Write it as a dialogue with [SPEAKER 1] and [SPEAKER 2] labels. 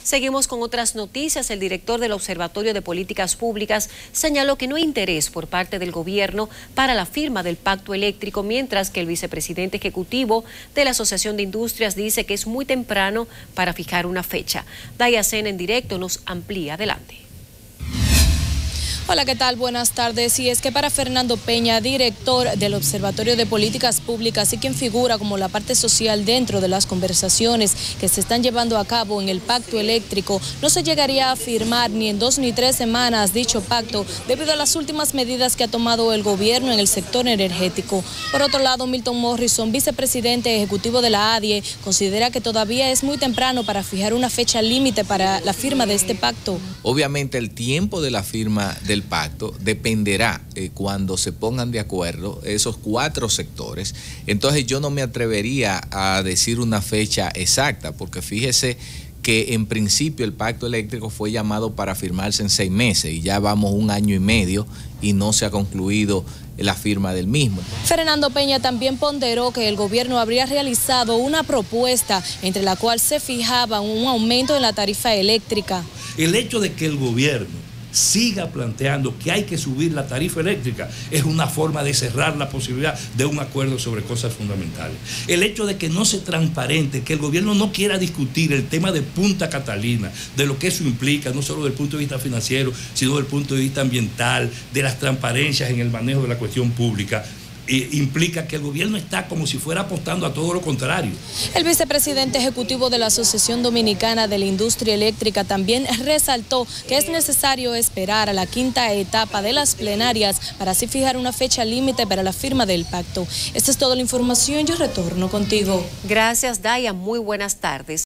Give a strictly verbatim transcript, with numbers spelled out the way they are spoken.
[SPEAKER 1] Seguimos con otras noticias. El director del Observatorio de Políticas Públicas señaló que no hay interés por parte del gobierno para la firma del pacto eléctrico, mientras que el vicepresidente ejecutivo de la Asociación de Industrias dice que es muy temprano para fijar una fecha. Dayacen en directo nos amplía. Adelante.
[SPEAKER 2] Hola, ¿qué tal? Buenas tardes. Y es que para Fernando Peña, director del Observatorio de Políticas Públicas y quien figura como la parte social dentro de las conversaciones que se están llevando a cabo en el pacto eléctrico, no se llegaría a firmar ni en dos ni tres semanas dicho pacto debido a las últimas medidas que ha tomado el gobierno en el sector energético. Por otro lado, Milton Morrison, vicepresidente ejecutivo de la ADIE, considera que todavía es muy temprano para fijar una fecha límite para la firma de este pacto.
[SPEAKER 3] Obviamente el tiempo de la firma de el pacto dependerá eh, cuando se pongan de acuerdo esos cuatro sectores. Entonces yo no me atrevería a decir una fecha exacta, porque fíjese que en principio el pacto eléctrico fue llamado para firmarse en seis meses y ya vamos un año y medio y no se ha concluido la firma del mismo.
[SPEAKER 2] Fernando Peña también ponderó que el gobierno habría realizado una propuesta entre la cual se fijaba un aumento en la tarifa eléctrica.
[SPEAKER 4] El hecho de que el gobierno siga planteando que hay que subir la tarifa eléctrica es una forma de cerrar la posibilidad de un acuerdo sobre cosas fundamentales. El hecho de que no se transparente, que el gobierno no quiera discutir el tema de Punta Catalina, de lo que eso implica, no solo desde el punto de vista financiero, sino desde el punto de vista ambiental, de las transparencias en el manejo de la cuestión pública, Eh, implica que el gobierno está como si fuera apostando a todo lo contrario.
[SPEAKER 2] El vicepresidente ejecutivo de la Asociación Dominicana de la Industria Eléctrica también resaltó que es necesario esperar a la quinta etapa de las plenarias para así fijar una fecha límite para la firma del pacto. Esta es toda la información, yo retorno contigo.
[SPEAKER 1] Gracias, Daya, muy buenas tardes.